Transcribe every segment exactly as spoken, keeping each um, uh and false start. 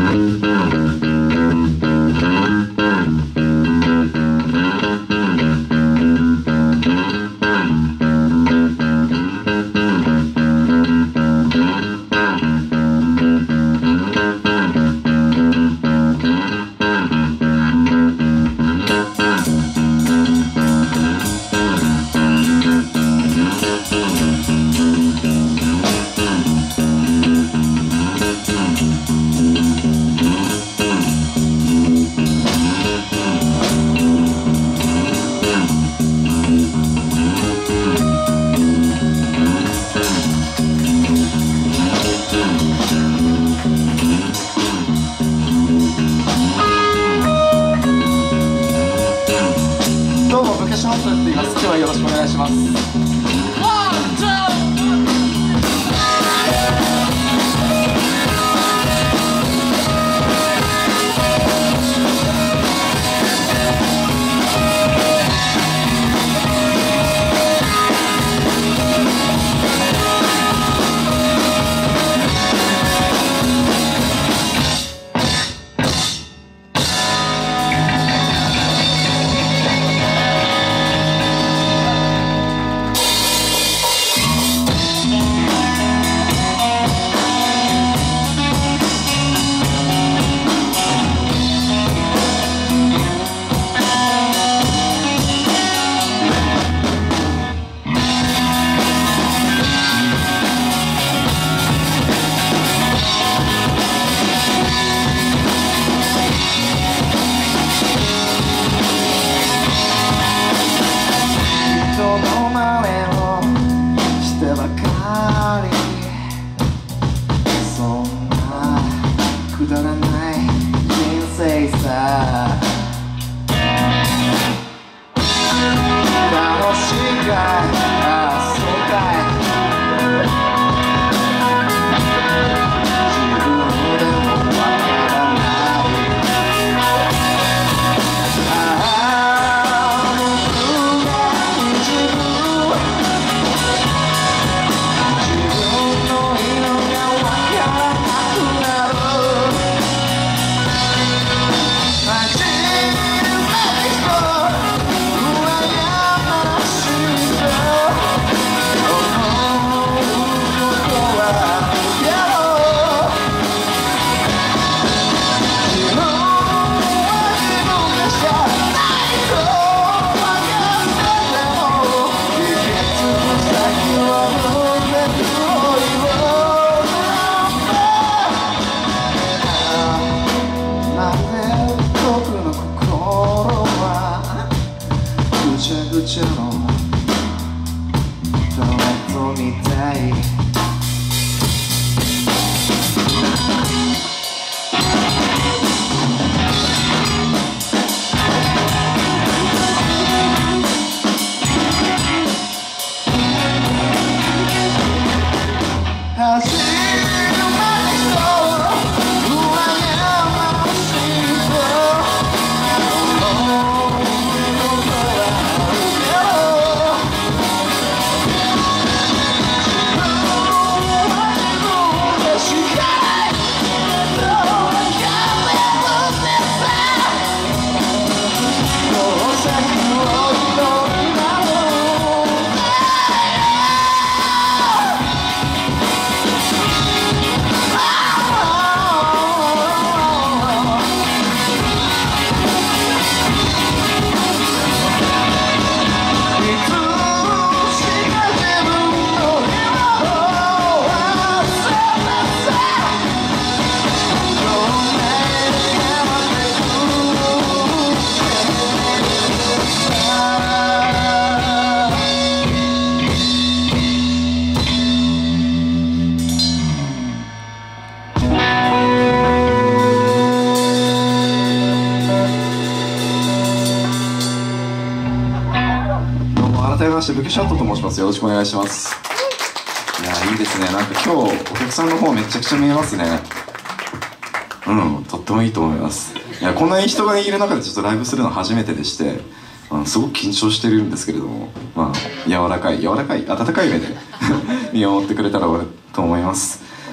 ましてブケシャットと申します。よろしくお願いします。いやいいですね。なんか今日お客さんの方めちゃくちゃ見えますね。うんとってもいいと思います。いやこんなに人がいる中でちょっとライブするの初めてでして、あのすごく緊張してるんですけれども、まあ柔らかい柔らかい温かい目で見守ってくれたらと思います。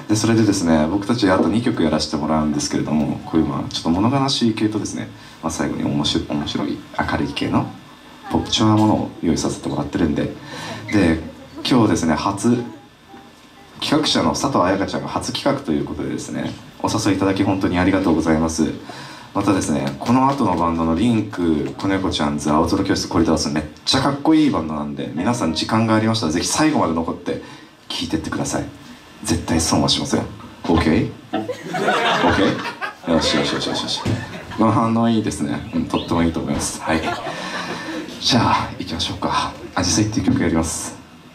でそれでですね、僕たちあとにきょくやらせてもらうんですけれども、こういうまあちょっと物悲しい系とですね、まあ、最後に面白い面白い明るい系のポップ調なものを用意させてもらってるんで、で今日ですね、初企画者の佐藤彩香ちゃんが初企画ということでですね、お誘いいただき本当にありがとうございます。またですね、この後のバンドのリンク、子猫ちゃんズ、青空教室、コリダース、めっちゃかっこいいバンドなんで、皆さん時間がありましたらぜひ最後まで残って聴いてってください。絶対損はしません。 OK？ OK？ よしよしよしよしよし、この反応いいですね、うん、とってもいいと思います。はい、じゃあ行きましょうか。アジサイっていう曲やります。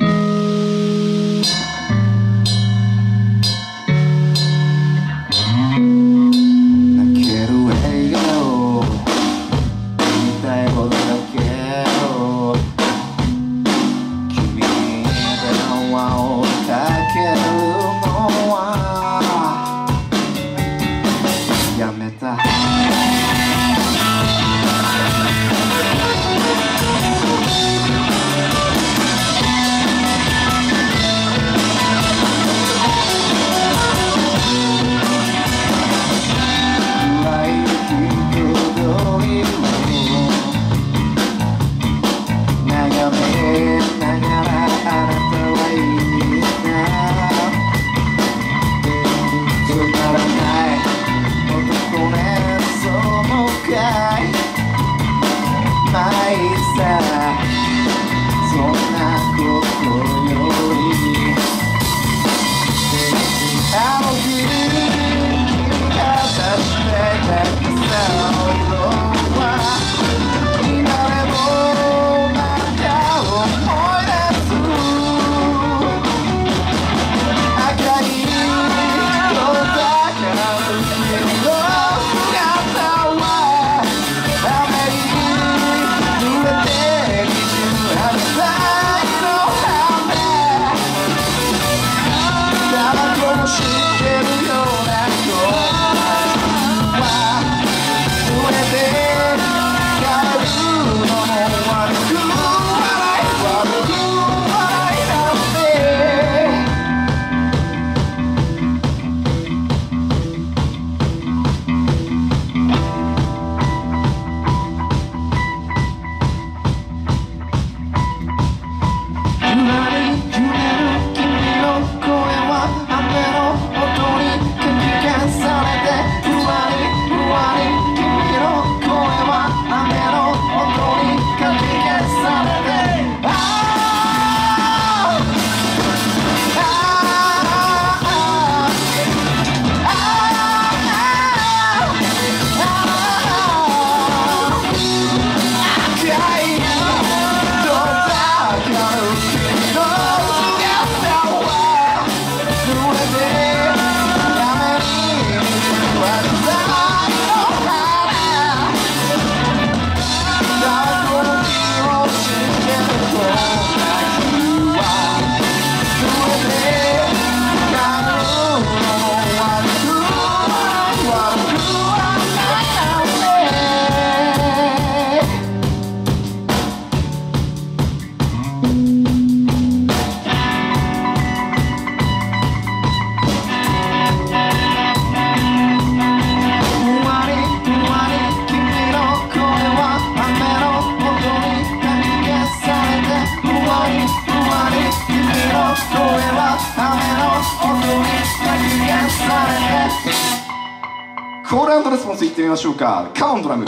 コール&レスポンスいってみましょうか。カウンドラム。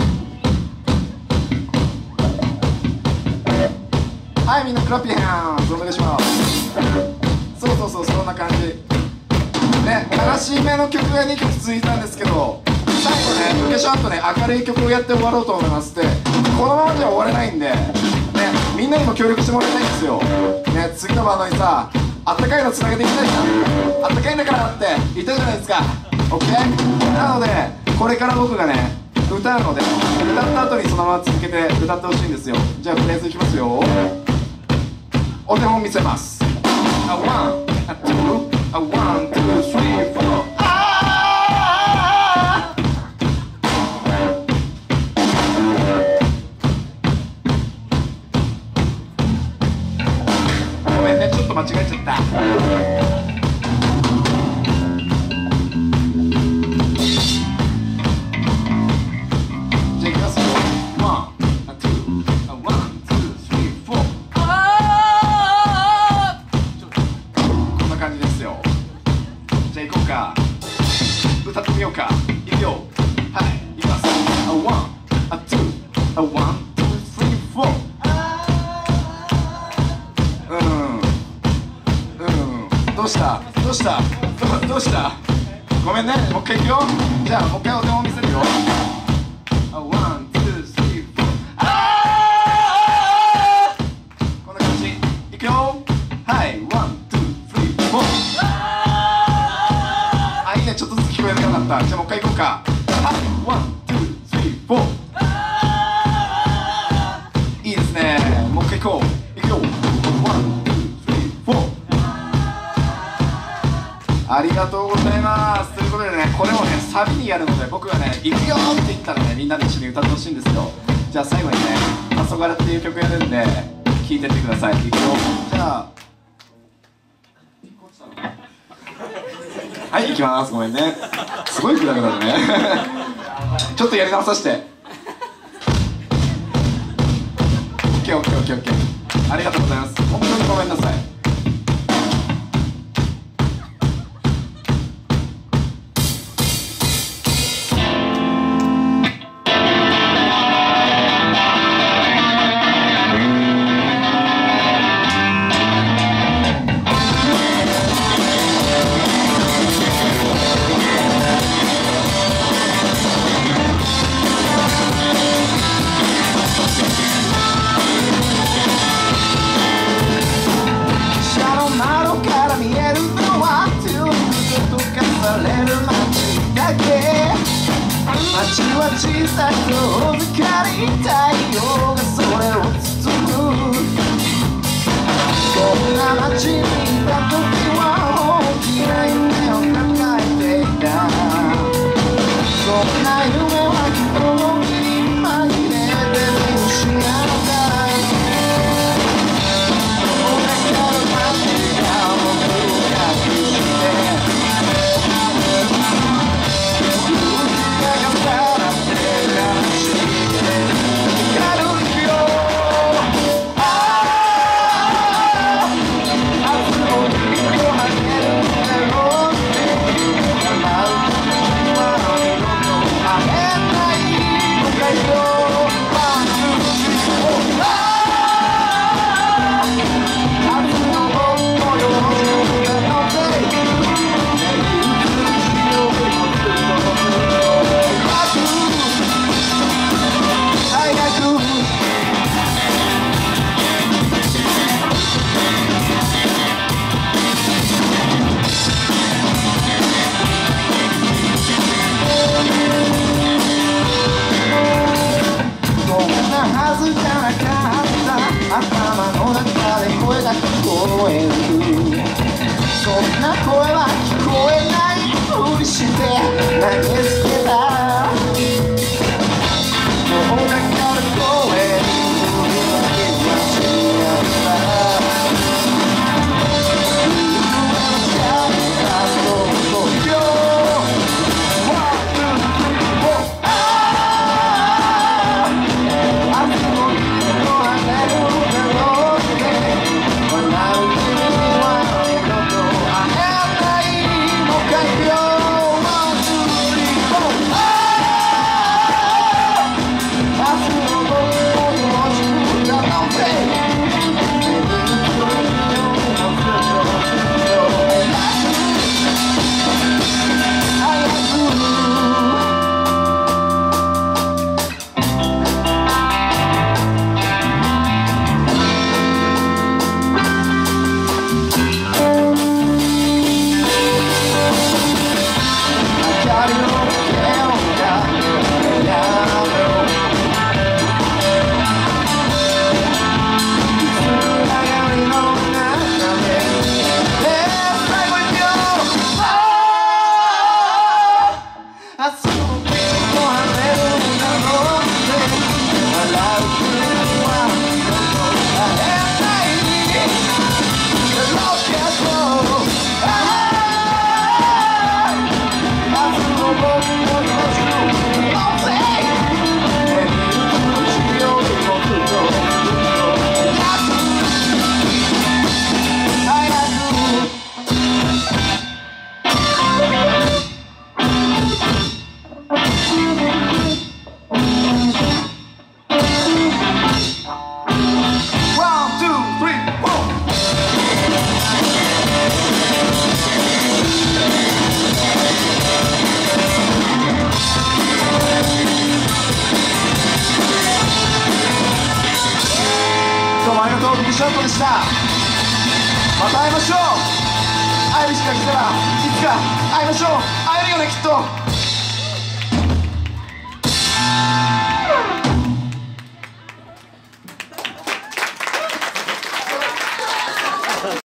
はい、みんなクラッピーハンズお願いします。そうそうそう、そんな感じね。悲しいめの曲がにきょく続いたんですけど、最後ね、昔あとね、明るい曲をやって終わろうと思います。でこのままじゃ終われないんでね、みんなにも協力してもらいたいんですよね。次のバンドにさ、あったかいのつなげていきたいじゃん。あったかいんだからって言ったじゃないですか。 OK？ なのでこれから僕がね歌うので、歌った後にそのまま続けて歌ってほしいんですよ。じゃあフレーズいきますよ。お手本見せます。A one, a two, a one, two, three, four. ごめんね、ちょっと間違えちゃった。 歌ってみようか。いくよ。はい、いきます。あ、ワン、あ、ツー、あ、ワン、ツー、スリー、フォー。うんうんどうしたどうしたどどうしたごめんね、もう一回いくよ。じゃあもう一回お手本見せるよ。あ、ワン、ツー、スリー、フォー。あーこんな感じ。いくよ。はい、ワン、ツー、スリー、フォー。あ、いいね、ちょっとずつ聞こえるようになった。じゃあもう一回いこうか。はい、ワン、ツー、スリー、フォー。いいですね、もう一回いこう。いくよ。ワン、ツー、スリー、フォー。ありがとうございます。ということでね、これをね、サビにやるので、僕がね、行くよって言ったらね、みんなで一緒に歌ってほしいんですよ。じゃあ最後にね、黄昏っていう曲やるんで、聴いてってください。行くよ。じゃあ、はい、行きます。ごめんね。すごい暗くなるね。ちょっとやり直させて。オッケーオッケーオッケーオッケー。ありがとうございます。本当にごめんなさい。街は小さく光り太陽がそれを包む。こんな街にいた時は大きな夢を抱えていた。そんな夢は人の目に紛れて見失った。それから街が僕を隠して頭の中で声が聞こえる。そんな声は聞こえないふりして投げつけた。もうだから声に振り分けはしなかった。夢のシャッターと東京ワン、ツー、スリー、フォー。ああ明日の夢の羽の会えないのかよ。ワン、ツー、スリー、フォー。 ショットでした。また会いましょう。会える日が来たらいつか会いましょう。会えるよねきっと。